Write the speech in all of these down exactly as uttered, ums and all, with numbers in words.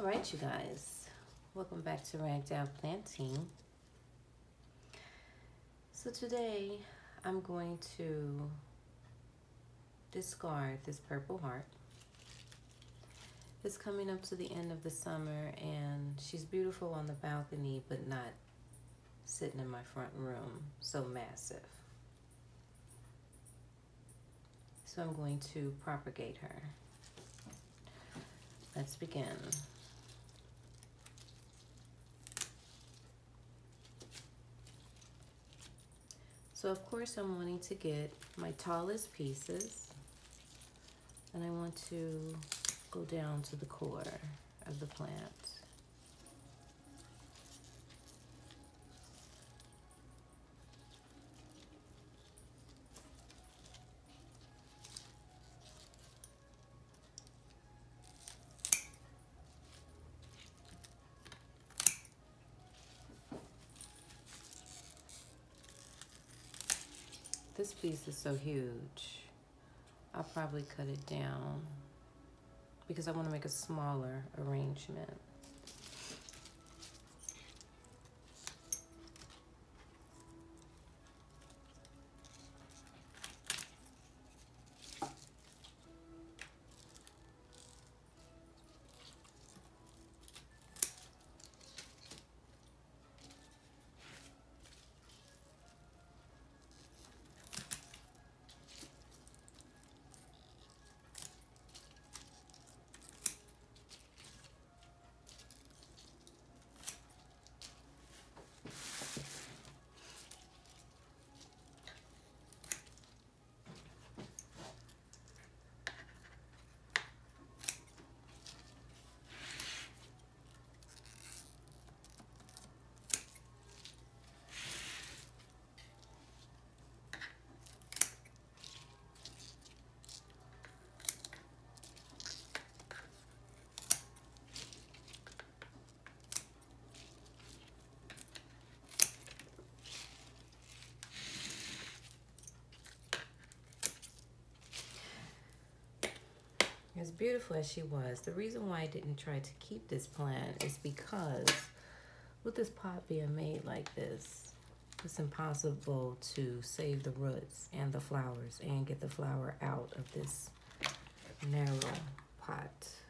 Alright, you guys, welcome back to Ragged Out Planting. So today I'm going to discard this purple heart. It's coming up to the end of the summer and she's beautiful on the balcony but not sitting in my front room, so massive. So I'm going to propagate her. Let's begin. So of course I'm wanting to get my tallest pieces and I want to go down to the core of the plant. This piece is so huge, I'll probably cut it down because I want to make a smaller arrangement. As beautiful as she was, the reason why I didn't try to keep this plant is because with this pot being made like this, it's impossible to save the roots and the flowers and get the flower out of this narrow pot.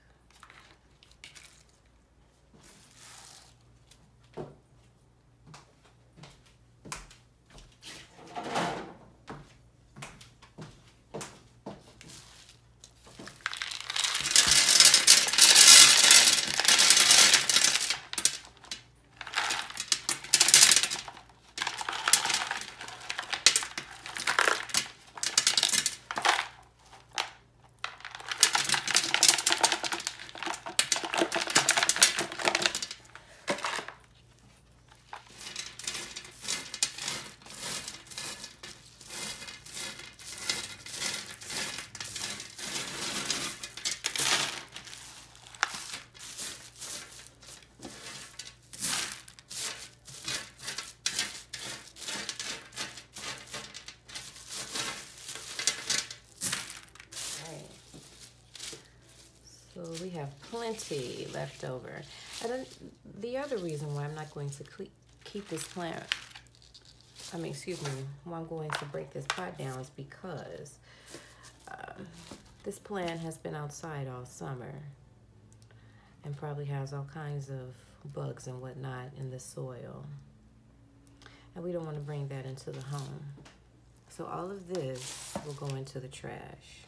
So we have plenty left over. I don't, the other reason why I'm not going to keep this plant, I mean, excuse me, why I'm going to break this pot down is because um, this plant has been outside all summer and probably has all kinds of bugs and whatnot in the soil. And we don't want to bring that into the home. So all of this will go into the trash.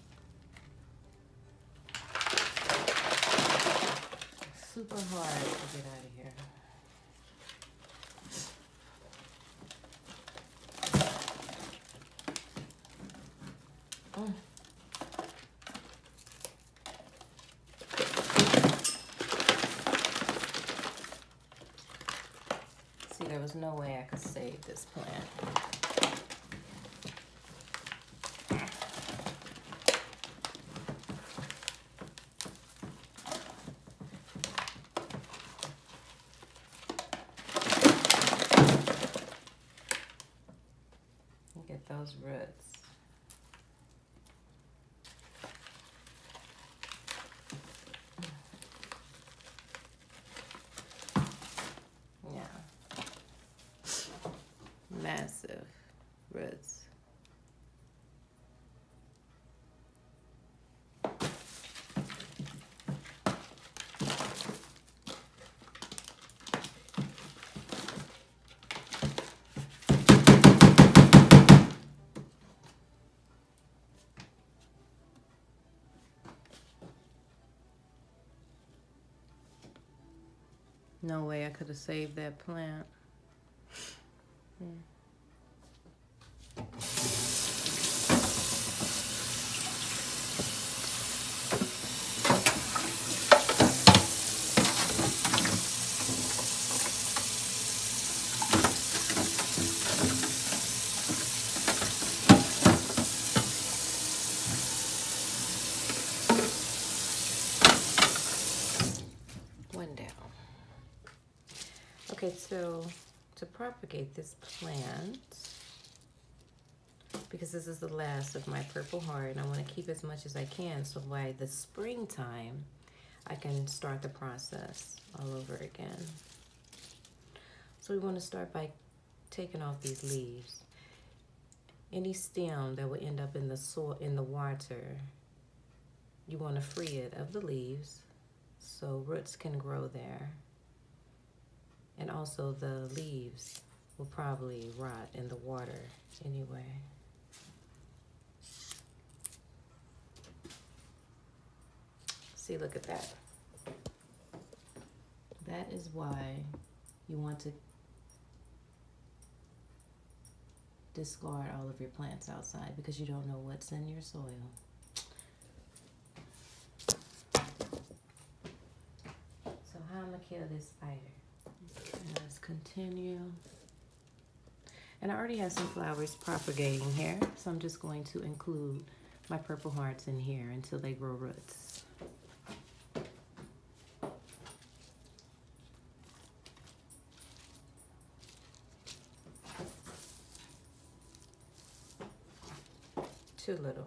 Super hard to get out of here. Mm. See, there was no way I could save this plant. Those roots. No way I could have saved that plant. Hmm. One down. Okay, so to propagate this plant, because this is the last of my Purple Heart, and I want to keep as much as I can so by the springtime I can start the process all over again. So we want to start by taking off these leaves. Any stem that will end up in the soil, in the water, you want to free it of the leaves so roots can grow there. And also the leaves will probably rot in the water anyway. See, look at that. That is why you want to discard all of your plants outside, because you don't know what's in your soil. So how am I gonna kill this spider? Let's continue. And I already have some flowers propagating here, so I'm just going to include my Purple Hearts in here until they grow roots. Too little.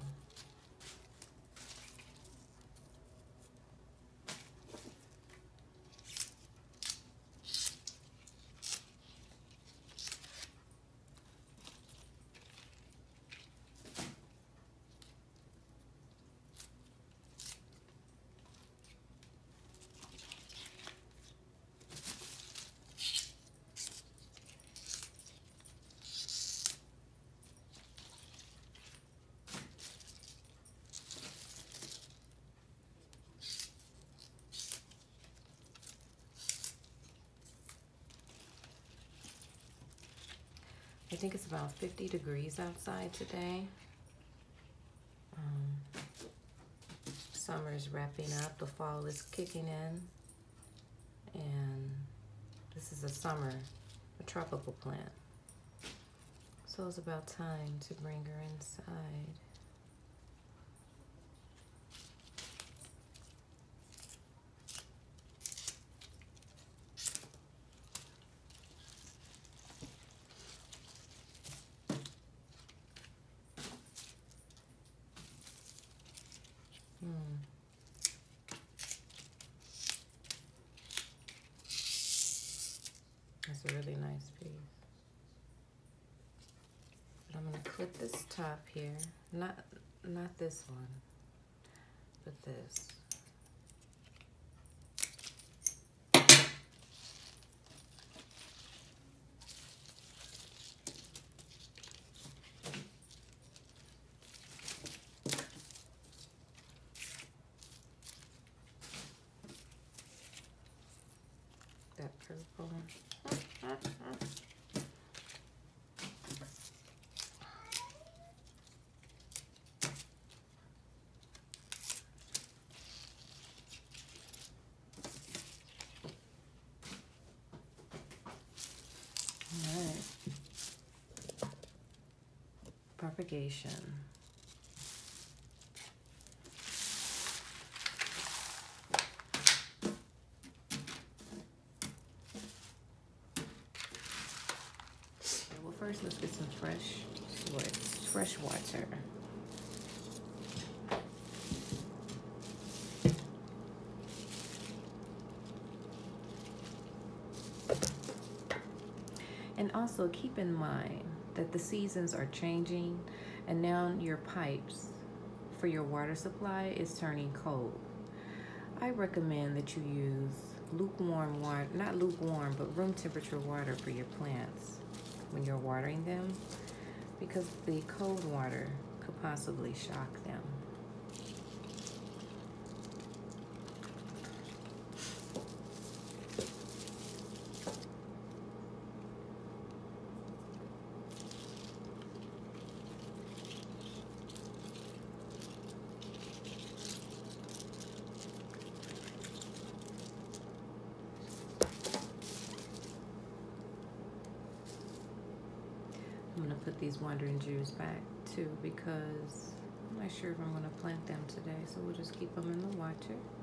I think it's about fifty degrees outside today. Um, summer is wrapping up, the fall is kicking in, and this is a summer, a tropical plant. So it's about time to bring her inside. Hmm. That's a really nice piece. But I'm gonna clip this top here. Not not this one, but this. That purple. Alright. Propagation. Well, first let's get some fresh what, fresh water. And also keep in mind that the seasons are changing, and now your pipes for your water supply is turning cold. I recommend that you use lukewarm water, not lukewarm, but room temperature water for your plants when you're watering them, because the cold water could possibly shock them. put these wandering Jews back too, because I'm not sure if I'm going to plant them today. So we'll just keep them in the water.